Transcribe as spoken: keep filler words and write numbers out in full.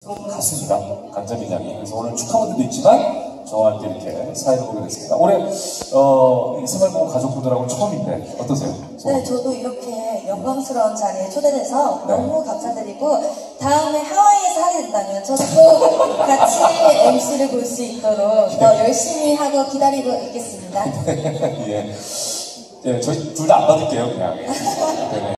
같습니다. 간접인양이. 그래서 오늘 축하분들도 있지만 저와 함께 이렇게 사회를 보게 됐습니다. 올해 어, 생활보험 가족분들하고 처음인데 어떠세요? 네, 저도 이렇게 영광스러운 자리에 초대돼서 네. 너무 감사드리고 다음에 하와이에서 하게 된다면 저도 꼭 같이 엠씨를 볼 수 있도록 더 열심히 하고 기다리고 있겠습니다. 예, 예, 저희 둘 다 안 받을게요, 그냥. 네.